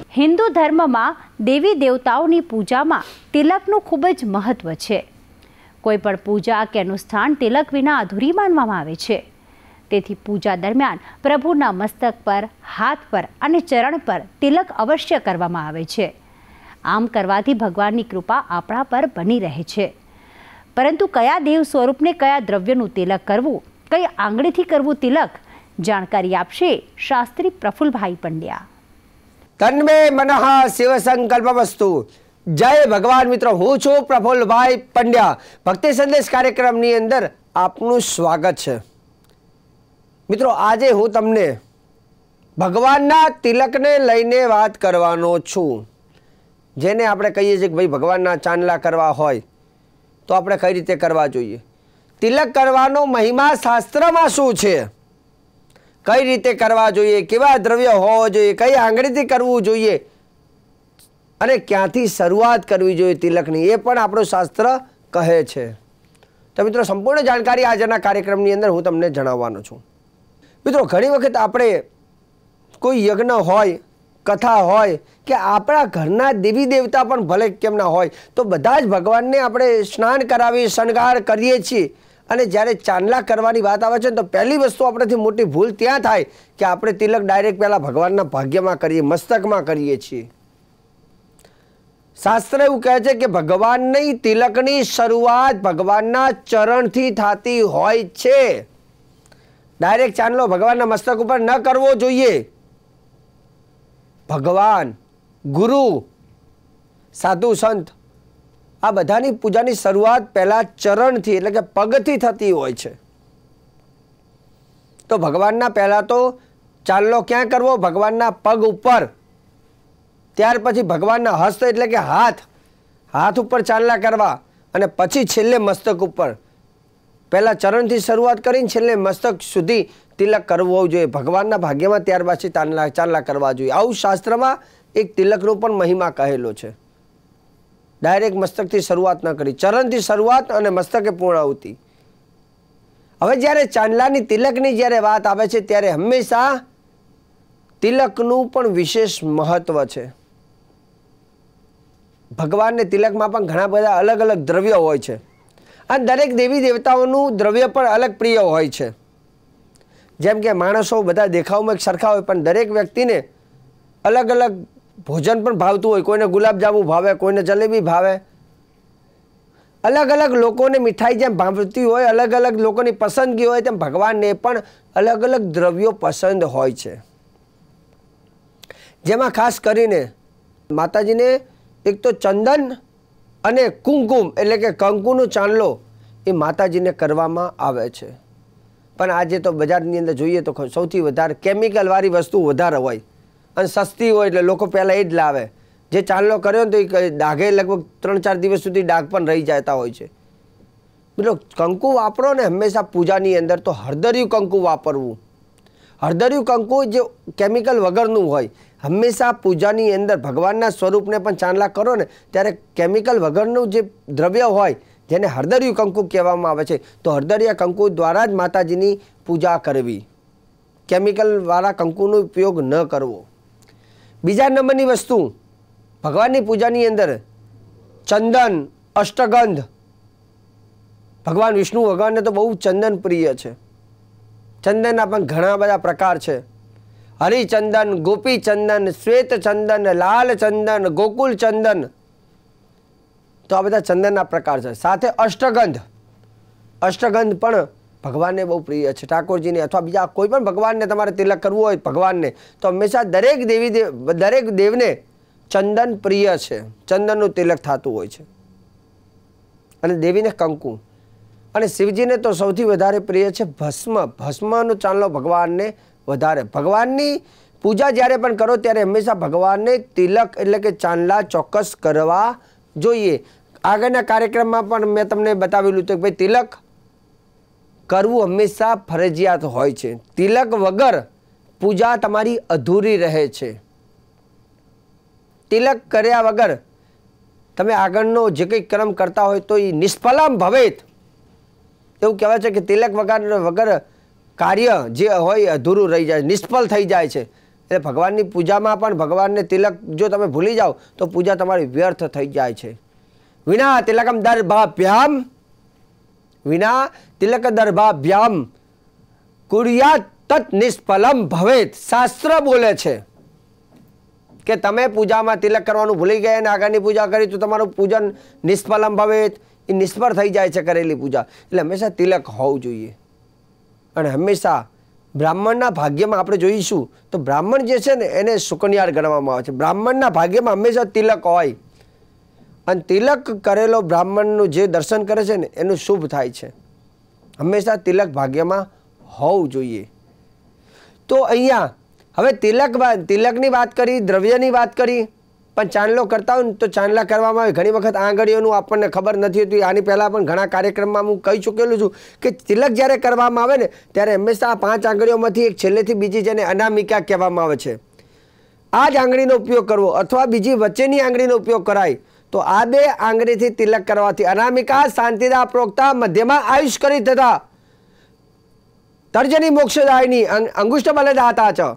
હિન્દુ ધર્મમાં દેવી દેવતાઓની પૂજામાં તિલકનું ખૂબ જ મહત્ત્વ છે. કોઈ પણ પૂજા કે અનુષ્ઠાન તિલક વિના અધૂરી માનવામાં આવે છે. તેથી પૂજા દરમિયાન પ્રભુના મસ્તક પર, હાથ પર અને ચરણ પર તિલક અવશ્ય કરવામાં આવે છે. આમ કરવાથી ભગવાનની કૃપા આપણા પર બની રહે છે. પરંતુ કયા દેવ સ્વરૂપને કયા દ્રવ્યનું તિલક કરવું, કઈ આંગળીથી કરવું તિલક, જાણકારી આપશે શાસ્ત્રી પ્રફુલભાઈ પંડ્યા. તન્મે મનઃ શિવ સંકલ્પમસ્તુ. જય ભગવાન મિત્રો, હું છું પ્રફુલભાઈ પંડ્યા. ભક્તિ સંદેશ કાર્યક્રમની અંદર આપનું સ્વાગત છે. મિત્રો, આજે હું તમને ભગવાનના તિલકને લઈને વાત કરવાનો છું. જેને આપણે કહીએ છીએ કે ભાઈ ભગવાનના ચાંદલા કરવા હોય તો આપણે કઈ રીતે કરવા જોઈએ, તિલક કરવાનો મહિમા શાસ્ત્રમાં શું છે, કઈ રીતે કરવા જોઈએ, કેવા દ્રવ્ય હોવો જોઈએ, કઈ આંગળીથી કરવું જોઈએ અને ક્યાંથી શરૂઆત કરવી જોઈએ તિલકની, એ પણ આપણું શાસ્ત્ર કહે છે. તો મિત્રો, સંપૂર્ણ જાણકારી આજના કાર્યક્રમની અંદર હું તમને જણાવવાનો છું. મિત્રો, ઘણી વખત આપણે કોઈ યજ્ઞ હોય, કથા હોય કે આપણા ઘરના દેવી દેવતા પણ ભલે કેમ ના હોય તો બધા જ ભગવાનને આપણે સ્નાન કરાવી, શણગાર કરીએ છીએ. અને જ્યારે ચાંદલા કરવાની વાત આવે છે તો પહેલી વસ્તુ આપણાથી મોટી ભૂલ ત્યાં થાય કે આપણે તિલક ડાયરેક્ટ પહેલાં ભગવાનના ભાગ્યમાં કરીએ, મસ્તકમાં કરીએ છીએ. શાસ્ત્ર એવું કહે છે કે ભગવાનની તિલકની શરૂઆત ભગવાનના ચરણથી થતી હોય છે. ડાયરેક્ટ ચાંદલો ભગવાનના મસ્તક ઉપર ન કરવો જોઈએ. ભગવાન, ગુરુ, સાધુ સંત આ બધાની પૂજાની શરૂઆત પહેલા ચરણથી એટલે કે પગથી થતી હોય છે. તો ભગવાનના પહેલા તો ચાંદલો ક્યાં કરવો? ભગવાનના પગ ઉપર. ત્યાર પછી ભગવાનના હસ્ત એટલે કે હાથ ઉપર ચાંદલા કરવા અને પછી છેલ્લે મસ્તક ઉપર. પહેલા ચરણથી શરૂઆત કરીને છેલ્લે મસ્તક સુધી તિલક કરવો જોઈએ ભગવાનના ભાગ્યમાં. ત્યાર પછી ચાંદલા કરવા જોઈએ. આવું શાસ્ત્રમાં એક તિલકનો પણ મહિમા કહેલો છે. ડાયરેક્ટ મસ્તકથી શરૂઆત ન કરી, ચરણથી શરૂઆત અને મસ્તકે પૂર્ણાહુતિ. હવે જ્યારે ચાંદલાની તિલકની જ્યારે વાત આવે છે ત્યારે હંમેશા તિલકનું પણ વિશેષ મહત્વ છે. ભગવાનને તિલકમાં પણ ઘણા બધા અલગ અલગ દ્રવ્યો હોય છે અને દરેક દેવી દેવતાઓનું દ્રવ્ય પણ અલગ પ્રિય હોય છે. જેમ કે માણસો બધા દેખાવમાં એક સરખા હોય પણ દરેક વ્યક્તિને અલગ અલગ ભોજન પણ ભાવતું હોય. કોઈને ગુલાબજાંબુ ભાવે, કોઈને જલેબી ભાવે. અલગ અલગ લોકોને મીઠાઈ જેમ ભાવતી હોય, અલગ અલગ લોકોની પસંદગી હોય તેમ ભગવાનને પણ અલગ અલગ દ્રવ્યો પસંદ હોય છે. જેમાં ખાસ કરીને માતાજીને એક તો ચંદન અને કુમકુમ એટલે કે કંકુનો ચાંદલો એ માતાજીને કરવામાં આવે છે. પણ આજે તો બજારની અંદર જોઈએ તો સૌથી વધારે કેમિકલવાળી વસ્તુ વધારે હોય અને સસ્તી હોય એટલે લોકો પહેલાં એ જ લાવે. જે ચાંદલો કર્યો ને તો એ ડાઘે લગભગ 3-4 દિવસ સુધી ડાઘ પણ રહી જતા હોય છે. મિત્રો, કંકુ વાપરો ને હંમેશા પૂજાની અંદર તો હળદરિયું કંકુ વાપરવું. હળદરિયું કંકુ જે કેમિકલ વગરનું હોય. હંમેશા પૂજાની અંદર ભગવાનના સ્વરૂપને પણ ચાંદલા કરો ને ત્યારે કેમિકલ વગરનું જે દ્રવ્ય હોય જેને હળદરિયું કંકુ કહેવામાં આવે છે તો હળદરિયા કંકુ દ્વારા જ માતાજીની પૂજા કરવી. કેમિકલવાળા કંકુનો ઉપયોગ ન કરવો. બીજા નંબરની વસ્તુ ભગવાનની પૂજાની અંદર ચંદન, અષ્ટગંધ. ભગવાન વિષ્ણુ ભગવાનને તો બહુ ચંદન પ્રિય છે. ચંદનના પણ ઘણા બધા પ્રકાર છે. હરિચંદન, ગોપી ચંદન, શ્વેત ચંદન, લાલ ચંદન, ગોકુલ ચંદન. તો આ બધા ચંદનના પ્રકાર છે. સાથે અષ્ટગંધ પણ ભગવાનને બહુ પ્રિય છે. ઠાકોરજીને અથવા બીજા કોઈ પણ ભગવાનને તમારે તિલક કરવું હોય ભગવાનને તો હંમેશા દરેક દેવને ચંદન પ્રિય છે. ચંદનનું તિલક થતું હોય છે. અને દેવીને કંકુ અને શિવજીને તો સૌથી વધારે પ્રિય છે ભસ્મનો ચાંદલો ભગવાનને વધારે. ભગવાનની પૂજા જ્યારે પણ કરો ત્યારે હંમેશા ભગવાનને તિલક એટલે કે ચાંદલા ચોક્કસ કરવા જોઈએ. આગળના કાર્યક્રમમાં પણ મેં તમને બતાવેલું હતું કે ભાઈ તિલક કરવું હંમેશા ફરજિયાત હોય છે. તિલક વગર પૂજા તમારી અધૂરી રહે છે. તિલક કર્યા વગર તમે આગળનો જે કંઈ કર્મ કરતા હોય તો એ નિષ્ફલમ ભવેત. એવું કહેવાય છે કે તિલક વગર કાર્ય જે હોય અધૂરું રહી જાય, નિષ્ફળ થઈ જાય છે. એટલે ભગવાનની પૂજામાં પણ ભગવાનને તિલક જો તમે ભૂલી જાઓ તો પૂજા તમારી વ્યર્થ થઈ જાય છે. વિના તિલકમ દર્ભાભ્યામ વિના તિલક દર્ભાભ્યામ કુર્યાત તત નિષ્ફલમ ભવેત. શાસ્ત્ર બોલે છે કે તમે પૂજામાં તિલક કરવાનું ભૂલી ગયા અને આગળની પૂજા કરી તો તમારું પૂજન નિષ્ફલમ ભવેત, એ નિષ્ફળ થઈ જાય છે કરેલી પૂજા. એટલે હંમેશા તિલક હોવું જોઈએ. અને હંમેશા બ્રાહ્મણના ભાગ્યમાં આપણે જોઈશું તો બ્રાહ્મણ જે છે ને એને સુકન્યાળ ગણવામાં આવે છે. બ્રાહ્મણના ભાગ્યમાં હંમેશા તિલક હોય અને તિલક કરેલો બ્રાહ્મણનું જે દર્શન કરે છે ને એનું શુભ થાય છે. હંમેશા તિલક ભાગ્યમાં હોવું જોઈએ. તો અહીંયા હવે તિલકની વાત કરી, દ્રવ્યની વાત કરી, પણ ચાંદલો કરતા હોય ને તો ચાંદલા કરવામાં આવે ઘણી વખત આંગળીઓનું આપણને ખબર નથી હોતી. આની પહેલાં પણ ઘણા કાર્યક્રમમાં હું કહી ચૂકેલું છું કે તિલક જ્યારે કરવામાં આવે ને ત્યારે હંમેશા 5 આંગળીઓમાંથી એક છેલ્લેથી બીજી જેને અનામિકા કહેવામાં આવે છે, આ જ આંગળીનો ઉપયોગ કરવો અથવા બીજી વચ્ચેની આંગળીનો ઉપયોગ કરાય. તો આ 2 આંગળીથી તિલક કરવાથી અનામિકા શાંતિદા પ્રોક્તા મધ્યમાં આયુષ કરી તથા તર્જની મોક્ષદાયની અંગુષ્ઠ બલદાતા છે.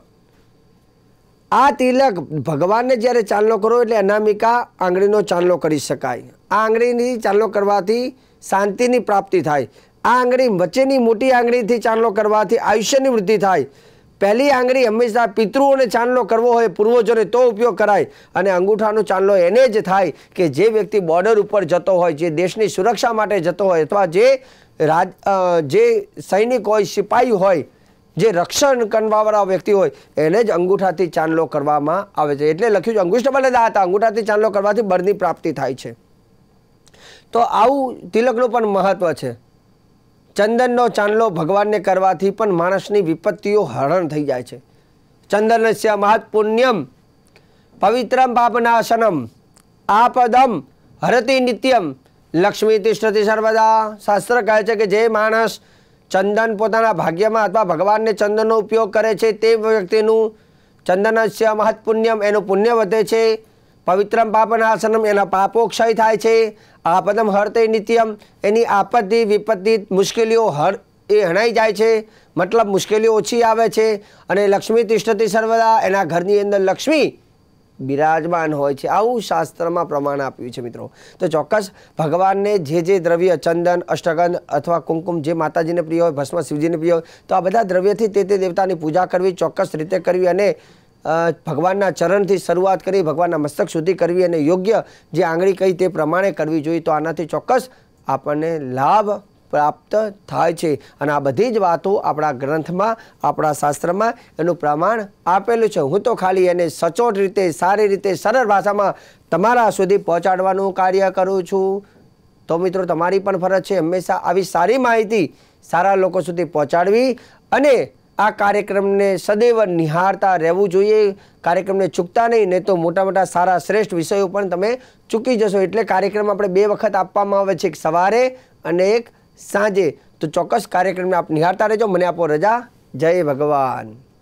આ તિલક ભગવાનને જ્યારે ચાંદલો કરો એટલે અનામિકા આંગળીનો ચાંદલો કરી શકાય. આ આંગળીની ચાંદલો કરવાથી શાંતિની પ્રાપ્તિ થાય. આ આંગળી વચ્ચેની મોટી આંગળીથી ચાંદલો કરવાથી આયુષ્યની વૃદ્ધિ થાય. પહેલી આંગળી હંમેશા પિતૃઓને ચાંદલો કરવો હોય પૂર્વજોને તો ઉપયોગ કરાય. અને અંગૂઠાનો ચાંદલો એને જ થાય કે જે વ્યક્તિ બોર્ડર ઉપર જતો હોય, જે દેશની સુરક્ષા માટે જતો હોય અથવા જે સૈનિક હોય, સિપાહી હોય, જે રક્ષણ કરવાવાળા વ્યક્તિ હોય એને જ અંગૂઠાથી ચાંદલો કરવામાં આવે છે. એટલે લખ્યું છે અંગુષ્ઠ બલદાતા, અંગૂઠાથી ચાંદલો કરવાથી બળની પ્રાપ્તિ થાય છે. તો આવું તિલકનું પણ મહત્વ છે. ચંદનનો ચાંદલો ભગવાનને કરવાથી પણ માણસની વિપત્તિઓ હરણ થઈ જાય છે. ચંદનસ્ય મહત પુણ્યમ પવિત્રમ પાપનાશનમ આપદમ હરતિ નિત્યમ લક્ષ્મી તિષ્ઠતિ સર્વદા. શાસ્ત્ર કહે છે કે જે માણસ ચંદન પોતાના ભાગ્યમાં અથવા ભગવાનને ચંદનનો ઉપયોગ કરે છે તે વ્યક્તિનું ચંદનસ્ય મહત પુણ્યમ, એનું પુણ્ય વધે છે. પવિત્રમ પાપનાશનમ, એના પાપો ક્ષય થાય છે. આપદમ હરતે નિત્યમ, એની આપત્તિ વિપત્તિ મુશ્કેલીઓ હણાઈ જાય છે, મતલબ મુશ્કેલીઓ ઓછી આવે છે. અને લક્ષ્મી તિષ્ઠતિ સર્વદા, એના ઘરની અંદર લક્ષ્મી બિરાજમાન હોય છે. આવું શાસ્ત્રમાં પ્રમાણ આપ્યું છે મિત્રો. તો ચોક્કસ ભગવાનને જે દ્રવ્ય ચંદન, અષ્ટગંધ અથવા કુમકુમ જે માતાજીને પ્રિય હોય, ભસ્મ શિવજીને પ્રિય હોય, તો આ બધા દ્રવ્યથી તે દેવતાની પૂજા કરવી, ચોક્કસ રીતે કરવી અને ભગવાનના ચરણથી શરૂઆત કરી ભગવાનના મસ્તક સુધી કરવી અને યોગ્ય જે આંગળી કહી તે પ્રમાણે કરવી જોઈએ. તો આનાથી ચોક્કસ આપણને લાભ પ્રાપ્ત થાય છે. અને આ બધી જ વાતો આપણા ગ્રંથમાં, આપણા શાસ્ત્રમાં એનું પ્રમાણ આપેલું છે. હું તો ખાલી એને સચોટ રીતે, સારી રીતે, સરળ ભાષામાં તમારા સુધી પહોંચાડવાનું કાર્ય કરું છું. તો મિત્રો તમારી પણ ફરજ છે હંમેશા આવી સારી માહિતી સારા લોકો સુધી પહોંચાડવી અને આ કાર્યક્રમને સદૈવ નિહાળતા રહેવું જોઈએ. કાર્યક્રમને ચૂકતા નહીં તો મોટા મોટા સારા શ્રેષ્ઠ વિષયો પણ તમે ચૂકી જશો. એટલે કાર્યક્રમ આપણે 2 વખત આપવામાં આવે છે, એક સવારે અને એક સાંજે. તો ચોક્કસ કાર્યક્રમને આપ નિહાળતા રહેજો. મને આપો રજા. જય ભગવાન.